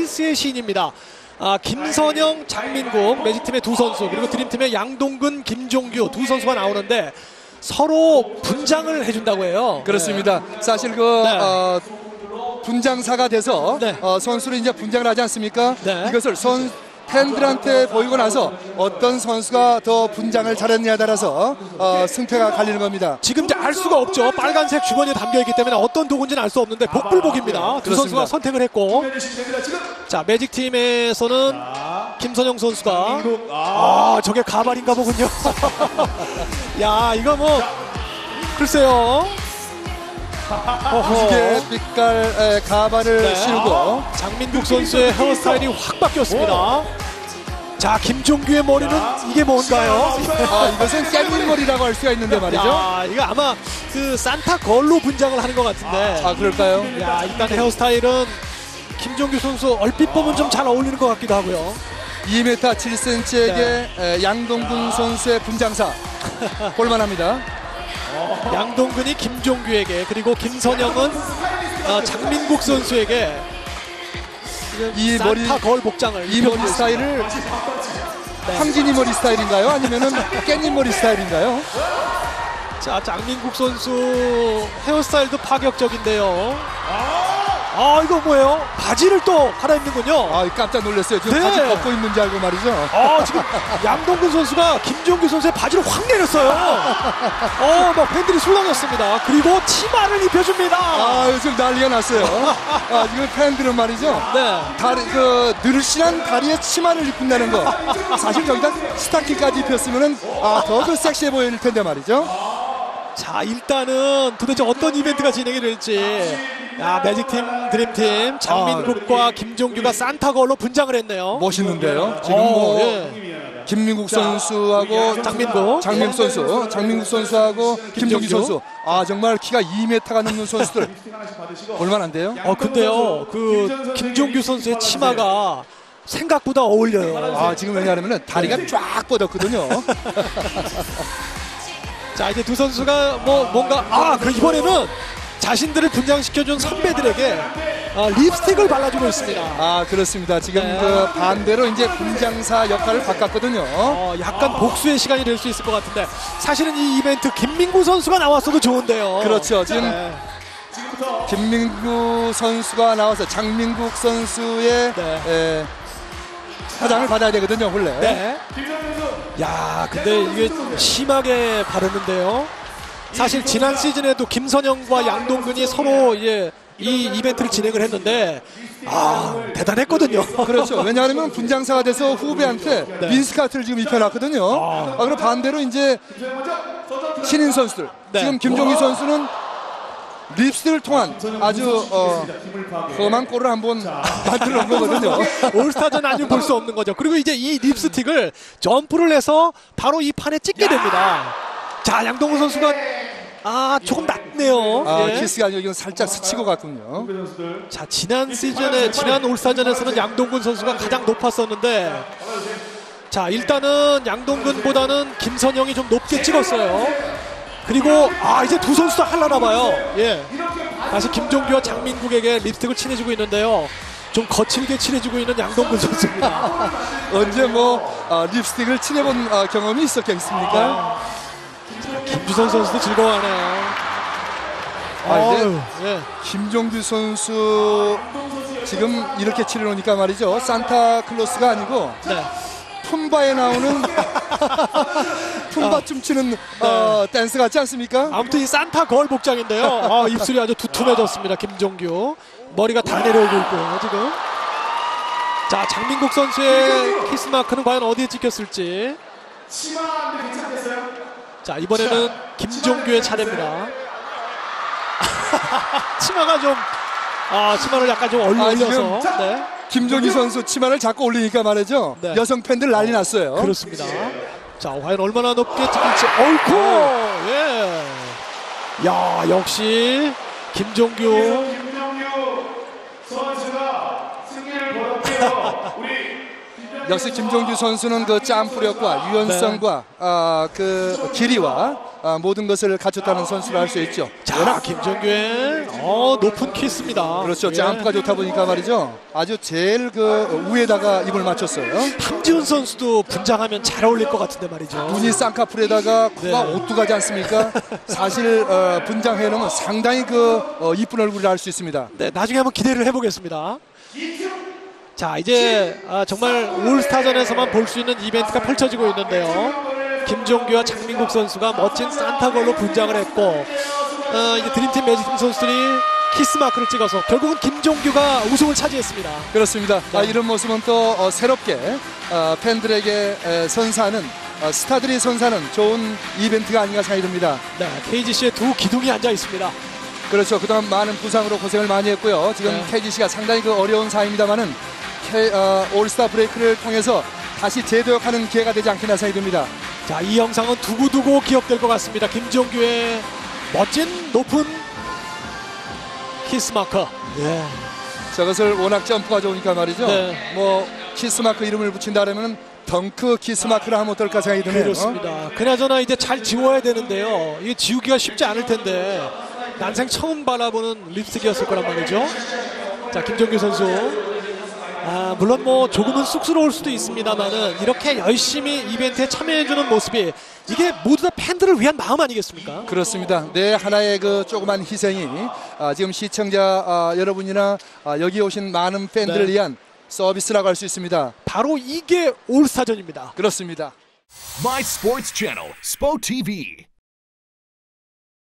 페이스의 시인입니다. 김선영, 장민국 매직팀의 두 선수 그리고 드림팀의 양동근, 김종규 두 선수가 나오는데 서로 분장을 해준다고 해요. 그렇습니다. 사실 분장사가 돼서 선수를 이제 분장을 하지 않습니까? 이것을 팬들한테 보이고 나서 어떤 선수가 더 분장을 잘했느냐에 따라서 승패가 갈리는 겁니다. 지금 이제 알 수가 없죠. 빨간색 주머니에 담겨있기 때문에 어떤 도구인지는 알 수 없는데 복불복입니다. 두 선수가 선택을 했고, 자 매직팀에서는 김선영 선수가 저게 가발인가 보군요. 야 이거 뭐 글쎄요. 무지개 빛깔 가발을 씌우고 장민국 선수의 헤어스타일이 확 바뀌었습니다. 자 김종규의 머리는 이게 뭔가요? 이것은 깻잎머리라고 할 수가 있는데 말이죠. 이거 아마 그 산타 걸로 분장을 하는 것 같은데. 그럴까요? 야 일단 헤어스타일은 김종규 선수 얼핏 보면 좀 잘 어울리는 것 같기도 하고요. 2m 7cm에게 양동근 선수의 분장사 볼만합니다. 양동근이 김종규에게 그리고 김선영은 장민국 선수에게 이 산타 머리 걸 복장을 이 머리 스타일을 황진이 머리 스타일인가요? 아니면은 깻잎 머리 스타일인가요? 자 장민국 선수 헤어스타일도 파격적인데요. 이거 뭐예요? 바지를 또 갈아입는군요. 깜짝 놀랐어요. 지금 바지 벗고 있는 줄 알고 말이죠. 지금 양동근 선수가 김종규 선수의 바지를 확 내렸어요. 막 팬들이 술렁였습니다. 그리고 치마를 입혀줍니다. 요즘 난리가 났어요. 지금 팬들은 말이죠. 느르신한 다리에 치마를 입힌다는 거. 사실 저기다 스타킹까지 입혔으면은 더 섹시해 보일 텐데 말이죠. 자 일단은 도대체 어떤 이벤트가 진행이 될지. 매직팀, 드림팀 장민국과 김종규가 산타걸로 분장을 했네요. 멋있는데요. 지금 김민국 선수하고 장민국 선수하고 김종규 선수. 정말 키가 2m가 넘는 선수들 볼만한데요. 근데요 그 김종규 선수의 치마가 생각보다 어울려요. 지금 왜냐하면 다리가 쫙 뻗었거든요. 자 이제 두 선수가 뭔가 그럼 이번에는 자신들을 분장시켜준 선배들에게 립스틱을 발라주고 있습니다. 그렇습니다. 지금 반대로 이제 분장사 역할을 바꿨거든요. 약간 복수의 시간이 될 수 있을 것 같은데 사실은 이 이벤트 김민구 선수가 나왔어도 좋은데요. 그렇죠. 지금 김민구 선수가 나와서 장민국 선수의 사장을 받아야 되거든요, 원래. 근데 이게 심하게 바르는데요. 사실 지난 시즌에도 김선영과 양동근이 서로 이 이벤트를 진행을 했는데 대단했거든요. 그렇죠. 왜냐하면 분장사가 돼서 후배한테 민스카트를 지금 입혀놨거든요. 그리고 반대로 이제 신인 선수들 지금 김종희 선수는 립스틱을 통한 아주 험한 골을 한번 만들어 놓은 거거든요. 올스타전 아니면 볼 수 없는 거죠. 그리고 이제 이 립스틱을 점프를 해서 바로 이 판에 찍게 됩니다. 자 양동근 선수가 조금 낮네요. 키스가 아니고 이건 살짝 스치고 갔군요. 자 지난 올스타전에서는 양동근 선수가 가장 높았었는데 자 일단은 양동근보다는 김선영이 좀 높게 찍었어요. 그리고 이제 두 선수 다 할라나 봐요. 다시 김종규와 장민국에게 립스틱을 칠해주고 있는데요. 좀 거칠게 칠해주고 있는 양동근 선수입니다. 언제 립스틱을 칠해본 경험이 있었겠습니까? 김주성 선수도 즐거워하네요. 이제 김종규 선수 지금 이렇게 칠해놓으니까 말이죠. 산타클로스가 아니고 푼바에 나오는 푼바 춤추는 댄스 같지 않습니까? 아무튼 이 산타 걸 복장인데요. 입술이 아주 두툼해졌습니다. 김종규 머리가 다 내려오고 있고요 지금. 자 장민국 선수의 키스마크는 과연 어디에 찍혔을지. 자 이번에는 김종규의 차례입니다. 치마가 좀 치마를 약간 좀 올려서 김종규 선수 치마를 자꾸 올리니까 말이죠. 여성 팬들 난리 났어요. 그렇습니다. 자 과연 얼마나 높게 찍힐지. 야 역시 김종규 역시 김종규 선수는 그 짬뿌력과 유연성과 그 길이와 모든 것을 갖췄다는 선수를 할 수 있죠. 자, 김정규의 높은 키스입니다. 그렇죠. 예. 점프가 좋다 보니까 말이죠. 아주 제일 그 위에다가 입을 맞췄어요. 함지훈 선수도 분장하면 잘 어울릴 것 같은데 말이죠. 눈이 쌍꺼풀에다가 코가 네. 오뚜가지 않습니까? 사실 분장해 놓으면 상당히 이쁜 얼굴을 할 수 있습니다. 네, 나중에 한번 기대를 해보겠습니다. 자, 이제 정말 올스타전에서만 볼 수 있는 이벤트가 펼쳐지고 있는데요. 김종규와 장민국 선수가 멋진 산타걸로 분장을 했고 이제 드림팀 매직팀 선수들이 키스마크를 찍어서 결국은 김종규가 우승을 차지했습니다. 그렇습니다. 네. 이런 모습은 또 새롭게 팬들에게 선사하는 스타들이 선사하는 좋은 이벤트가 아닌가 생각이 듭니다. 네, KGC의 두 기둥이 앉아 있습니다. 그렇죠. 그동안 많은 부상으로 고생을 많이 했고요. 지금 네. KGC가 상당히 어려운 상황입니다만은 올스타 브레이크를 통해서 다시 재도약하는 기회가 되지 않겠나 생각이 듭니다. 자, 이 영상은 두고두고 기억될 것 같습니다. 김종규의 멋진 높은 키스마크. 예. 저것을 워낙 점프가 좋으니까 말이죠. 네. 뭐 키스마크 이름을 붙인다면 덩크 키스마크를 하면 어떨까 생각이 드네요. 그렇습니다. 그나저나 이제 잘 지워야 되는데요. 이게 지우기가 쉽지 않을 텐데 난생 처음 바라보는 립스틱이었을 거란 말이죠. 자, 김종규 선수. 물론 뭐 조금은 쑥스러울 수도 있습니다만은 이렇게 열심히 이벤트에 참여해주는 모습이 이게 모두 다 팬들을 위한 마음 아니겠습니까? 그렇습니다. 내 하나의 그 조그만 희생이 지금 시청자 여러분이나 여기 오신 많은 팬들을 네. 위한 서비스라고 할 수 있습니다. 바로 이게 올스타전입니다. 그렇습니다. My Sports Channel, SPO TV.